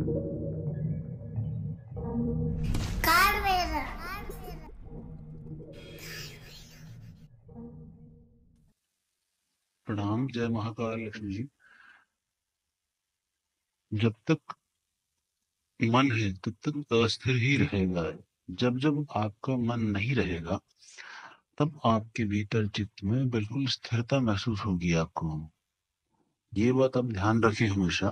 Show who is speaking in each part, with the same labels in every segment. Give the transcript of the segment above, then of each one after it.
Speaker 1: Car मेरा।
Speaker 2: प्रणाम। जय महाकाल लक्ष्मी जी। जब तक मन है तब तक अस्थिर ही रहेगा। जब जब आपका मन नहीं रहेगा तब आपके भीतर चित्त में बिल्कुल स्थिरता महसूस होगी आपको। ये बात आप ध्यान रखें हमेशा।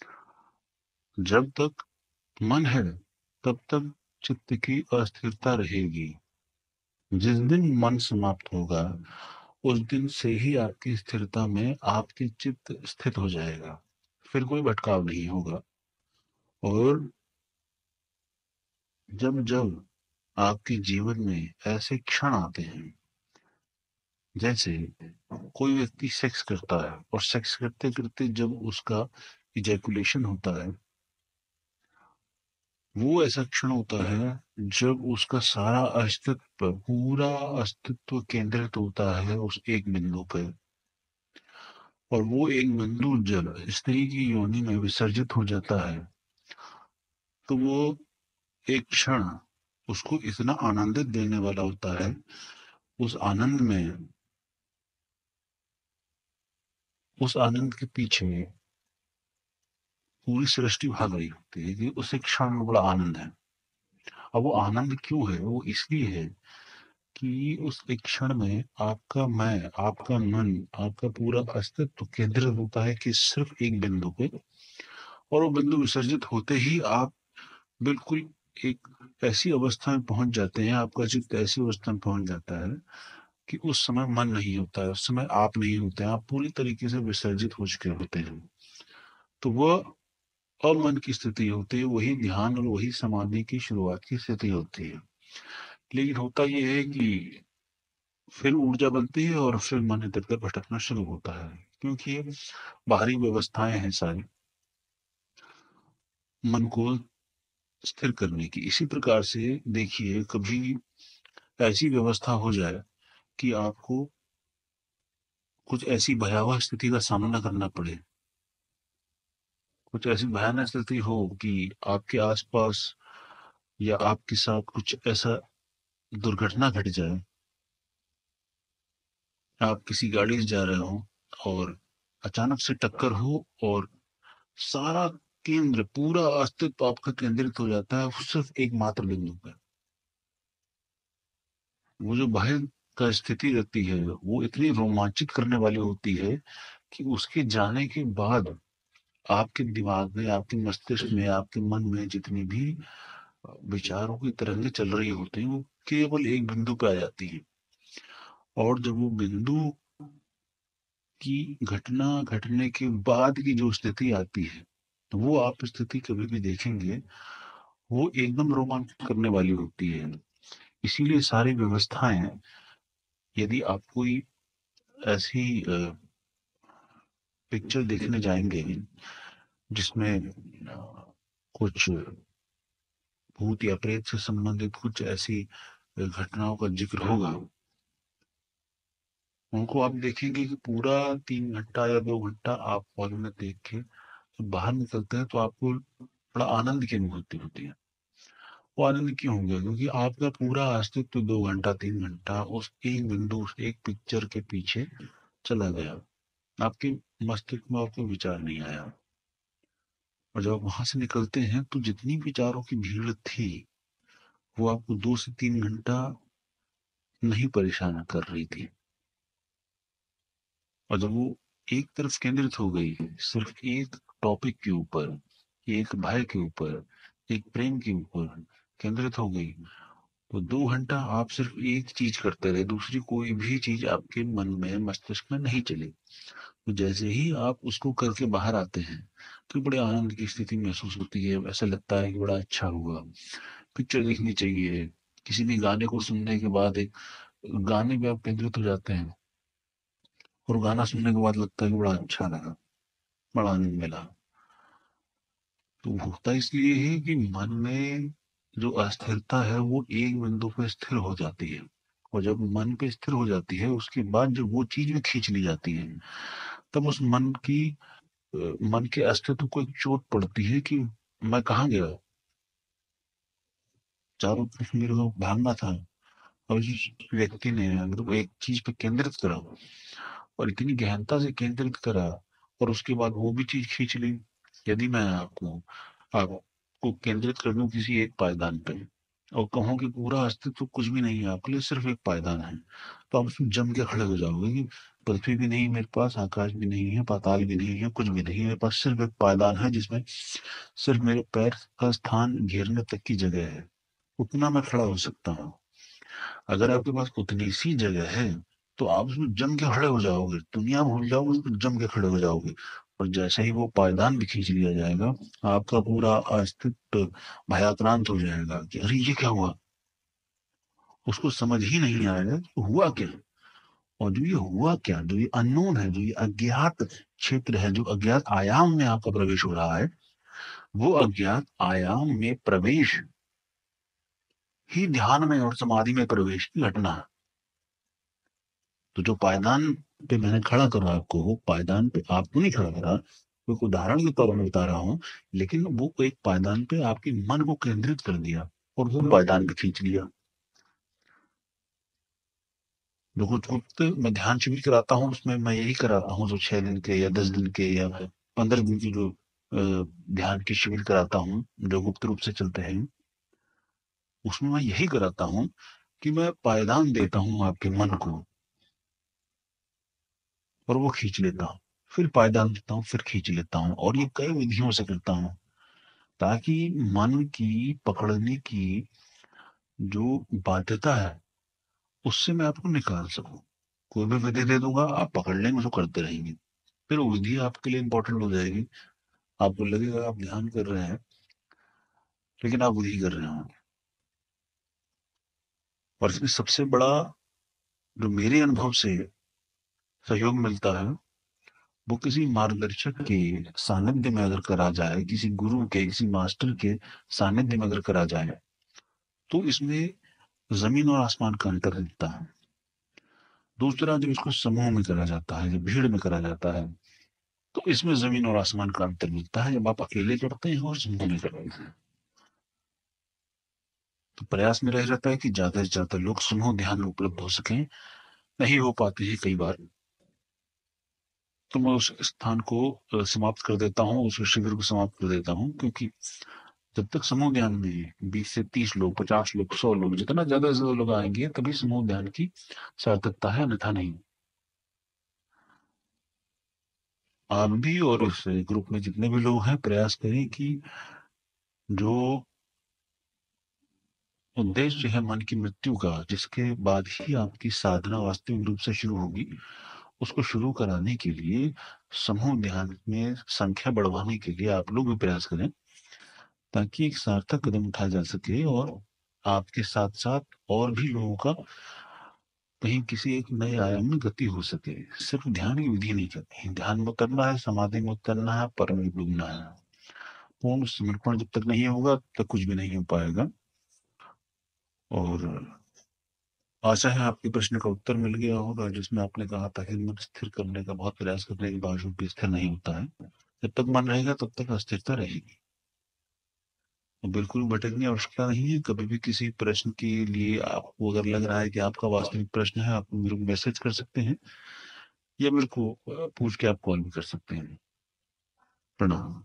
Speaker 2: जब तक मन है तब तक चित्त की अस्थिरता रहेगी। जिस दिन मन समाप्त होगा उस दिन से ही आपकी स्थिरता में आपकी चित्त स्थित हो जाएगा। फिर कोई भटकाव नहीं होगा। और जब जब आपके जीवन में ऐसे क्षण आते हैं, जैसे कोई व्यक्ति सेक्स करता है और सेक्स करते करते जब उसका इजैकुलेशन होता है, वो ऐसा क्षण होता है जब उसका सारा अस्तित्व, पूरा अस्तित्व केंद्रित होता है उस एक बिंदु पर। और वो एक बिंदु जब स्त्री की योनि में विसर्जित हो जाता है तो वो एक क्षण उसको इतना आनंदित देने वाला होता है। उस आनंद में, उस आनंद के पीछे पूरी सृष्टि भाग रही होती है कि उस एक क्षण में बड़ा आनंद है। अब वो आनंद क्यों है? वो इसलिए है कि उस एक क्षण में आपका मैं, आपका मन, आपका पूरा अस्तित्व केंद्रित होता है कि सिर्फ एक बिंदु पे। और वो बिंदु विसर्जित होते ही आप बिल्कुल एक ऐसी अवस्था में पहुंच जाते हैं, आपका चित्त ऐसी अवस्था में पहुंच जाता है कि उस समय मन नहीं होता है, उस समय आप नहीं होते हैं, आप पूरी तरीके से विसर्जित हो चुके होते हैं। तो वह अमन की स्थिति होती है, वही ध्यान और वही समाधि की शुरुआत की स्थिति होती है। लेकिन होता यह है कि फिर ऊर्जा बनती है और फिर मन इधर उधर भटकना शुरू होता है, क्योंकि ये बाहरी व्यवस्थाएं हैं सारी मन को स्थिर करने की। इसी प्रकार से देखिए, कभी ऐसी व्यवस्था हो जाए कि आपको कुछ ऐसी भयावह स्थिति का सामना करना पड़े, कुछ ऐसी भयानक स्थिति हो कि आपके आसपास या आपके साथ कुछ ऐसा दुर्घटना घट जाए, आप किसी गाड़ी से जा रहे हो और अचानक से टक्कर हो और सारा केंद्र, पूरा अस्तित्व आपका केंद्रित हो जाता है सिर्फ एकमात्र बिंदु पर। वो जो भय का स्थिति रहती है वो इतनी रोमांचित करने वाली होती है कि उसके जाने के बाद आपके दिमाग में, आपके मस्तिष्क में, आपके मन में जितनी भी विचारों की तरंगें चल रही होती हैं वो केवल एक बिंदु पे आ जाती है। और जब वो बिंदु की घटना घटने के बाद की जो स्थिति आती है, तो वो आप स्थिति कभी भी देखेंगे वो एकदम रोमांचित करने वाली होती है। इसीलिए सारी व्यवस्थाएं, यदि आप कोई ऐसी पिक्चर देखने जाएंगे जिसमें कुछ भूत या प्रेत से संबंधित कुछ ऐसी घटनाओं का जिक्र होगा, उनको आप देखेंगे कि पूरा 3 घंटा या 2 घंटा आप हॉल में देख के जब बाहर निकलते हैं तो आपको बड़ा आनंद की अनुभूति होती है। वो आनंद क्यों हो गया? क्योंकि आपका पूरा अस्तित्व 2 घंटा 3 घंटा उस एक बिंदु, उस एक पिक्चर के पीछे चला गया। आपके मस्तिष्क में और कोई विचार नहीं आया। और जब आप वहां से निकलते हैं तो जितनी विचारों की भीड़ थी वो आपको 2 से 3 घंटा नहीं परेशान कर रही थी। और जब वो एक तरफ केंद्रित हो गई, सिर्फ एक टॉपिक के ऊपर, एक भय के ऊपर, एक प्रेम के ऊपर केंद्रित हो गई, तो 2 घंटा आप सिर्फ एक चीज करते रहे, दूसरी कोई भी चीज आपके मन में, मस्तिष्क में नहीं चली। तो जैसे ही आप उसको करके बाहर आते हैं तो बड़े आनंद की स्थिति महसूस होती है। ऐसा लगता है कि बड़ा अच्छा हुआ, पिक्चर देखनी चाहिए। किसी भी गाने को सुनने के बाद एक गाने पे आप केंद्रित हो जाते हैं और गाना सुनने के बाद लगता है कि बड़ा अच्छा लगा, बड़ा आनंद मिला। तो होता इसलिए है कि मन में जो अस्थिरता है वो एक बिंदु पे स्थिर हो जाती है। और जब मन पे स्थिर हो जाती है उसके बाद जब वो चीज में खींच ली जाती है, तब उस मन की, मन के अस्तित्व को एक चोट पड़ती है कि मैं कहाँ गया, चारों तरफ मेरे को भागना था। और जिस व्यक्ति ने मेरे को एक चीज पे केंद्रित करा और इतनी गहनता से केंद्रित करा, और उसके बाद वो भी चीज खींच ली। यदि मैं आपको केंद्रित कर दूं किसी एक पायदान पे और कहूं कि पूरा अस्तित्व कुछ भी नहीं है आपके लिए, सिर्फ एक पायदान है, तो आप उसमें जम के खड़े हो जाओगे कि पृथ्वी भी नहीं मेरे पास, आकाश भी नहीं है, पाताल भी नहीं है, कुछ भी नहीं है, मेरे पास सिर्फ एक पायदान है जिसमें सिर्फ मेरे पैर का स्थान घेरने तक की जगह है, उतना मैं खड़ा हो सकता हूँ। अगर आपके पास उतनी सी जगह है तो आप उसमें जम के खड़े हो जाओगे, दुनिया भूल जाओगे, उसमें जम के खड़े हो जाओगे। और जैसे ही वो पायदान भी खींच लिया जाएगा, आपका पूरा अस्तित्व भयाक्रांत हो जाएगा कि अरे ये क्या हुआ। उसको समझ ही नहीं आएगा कि हुआ क्या। और जो ये हुआ क्या, जो ये अननोन है, जो ये अज्ञात क्षेत्र है, जो अज्ञात आयाम में आपका प्रवेश हो रहा है, वो अज्ञात आयाम में प्रवेश ही ध्यान में और समाधि में प्रवेश की घटना है। तो जो पायदान पे मैंने खड़ा करा आपको, वो पायदान पे आपको नहीं खड़ा करा, तो एक उदाहरण के तौर पर बता रहा हूँ, लेकिन वो एक पायदान पे आपके मन को केंद्रित कर दिया और वो पायदान पे खींच लिया। जो कुछ वक्त मैं ध्यान शिविर कराता हूँ उसमें मैं यही कराता हूँ, जो 6 दिन के या 10 दिन के या 15 दिन की जो ध्यान के शिविर कराता हूँ जो गुप्त रूप से चलते हैं, उसमें मैं यही कराता हूँ कि मैं पायदान देता हूँ आपके मन को और वो खींच लेता हूँ, फिर पायदान देता हूँ, फिर खींच लेता हूँ, और ये कई विधियों से करता हूँ ताकि मन की पकड़ने की जो बाध्यता है उससे मैं आपको निकाल सकूं। कोई भी विधि दे दूंगा, आप पकड़ लेंगे, उसको करते रहेंगे, फिर वो विधि आपके लिए इंपॉर्टेंट हो जाएगी। आपको लगेगा आप ध्यान कर रहे हैं लेकिन आप विधि कर रहे हो। और इसमें सबसे बड़ा जो मेरे अनुभव से सहयोग मिलता है, वो किसी मार्गदर्शक के सानिध्य में अगर करा जाए, किसी गुरु के, किसी मास्टर के सानिध्य में अगर करा जाए, तो इसमें जमीन और आसमान का अंतर दिखता है। दूसरा, जब इसको समूह में करा जाता है, जब भीड़ में करा जाता है, तो इसमें जमीन और आसमान का अंतर मिलता है, जब आप अकेले करते हैं और समूह में करते हैं। तो प्रयास मेरा यह रहता है कि ज्यादा से ज्यादा लोग समूह ध्यान में उपलब्ध हो सकें। नहीं हो पाते हैं कई बार, तो मैं उस स्थान को समाप्त कर देता हूँ, उस शिविर को समाप्त कर देता हूँ, क्योंकि जब तक समूह ध्यान में 20 से 30 लोग, 50 लोग, 100 लोग, जितना ज्यादा से ज्यादा लोग आएंगे तभी समूह ध्यान की सार्थकता है, अन्यथा नहीं। आप भी और इस ग्रुप में जितने भी लोग हैं, प्रयास करें कि जो उद्देश्य है मन की मृत्यु का, जिसके बाद ही आपकी साधना वास्तविक रूप से शुरू होगी, उसको शुरू कराने के लिए समूह ध्यान में संख्या बढ़वाने के लिए आप लोग भी प्रयास करें, ताकि एक सार्थक कदम उठाया जा सके और आपके साथ साथ और भी लोगों का कहीं किसी एक नए आयाम में गति हो सके। सिर्फ ध्यान की विधि नहीं करनी, ध्यान में करना है, समाधि में उतरना है, परम में डूबना है। पूर्ण समर्पण जब तक नहीं होगा तब तक कुछ भी नहीं हो पाएगा। और आशा है आपके प्रश्न का उत्तर मिल गया होगा, जिसमें आपने कहा था कि मन स्थिर करने का बहुत प्रयास करने के बावजूद भी स्थिर नहीं होता है। जब तक मन रहेगा तब तक अस्थिरता रहेगी। तो बिल्कुल भटकने की आवश्यकता नहीं है। कभी भी किसी प्रश्न के लिए आपको अगर लग रहा है कि आपका वास्तविक प्रश्न है, आप मेरे को मैसेज कर सकते हैं या मेरे को पूछ के आप कॉल भी कर सकते हैं। प्रणाम।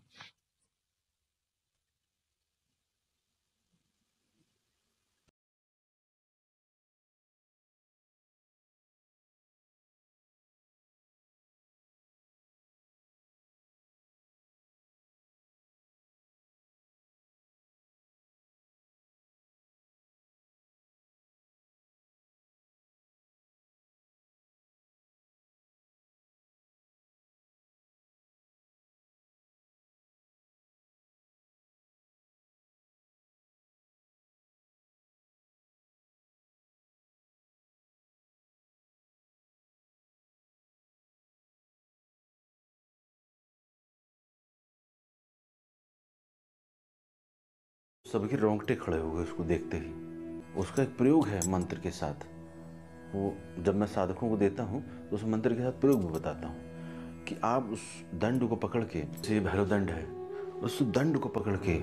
Speaker 1: सबके रोंगटे खड़े हो गए उसको देखते ही। उसका एक प्रयोग है मंत्र के साथ। वो जब मैं साधकों को देता हूँ तो उस मंत्र के साथ प्रयोग भी बताता हूँ कि आप उस दंड को पकड़ के, जैसे भैरव दंड है, उस दंड को पकड़ के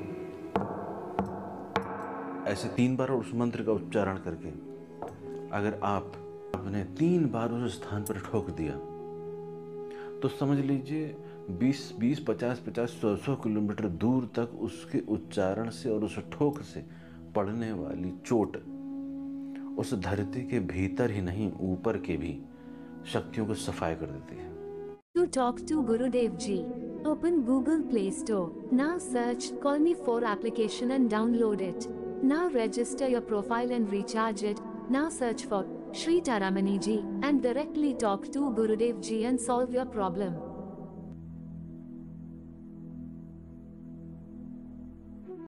Speaker 1: ऐसे 3 बार उस मंत्र का उच्चारण करके अगर आपने 3 बार उस स्थान पर ठोक दिया तो समझ लीजिए 20, 50, 100 किलोमीटर दूर तक उसके उच्चारण से और उस ठोक से पड़ने वाली चोट उस धरती के भीतर ही नहीं ऊपर के भी शक्तियों को सफाई कर देती है।
Speaker 3: To talk to Gurudev Ji, open Google Play Store. Now search Call Me 4 application and download it. Now register your profile and recharge it. Now search for Shri Taramani Ji and directly talk to Gurudev Ji and solve your problem.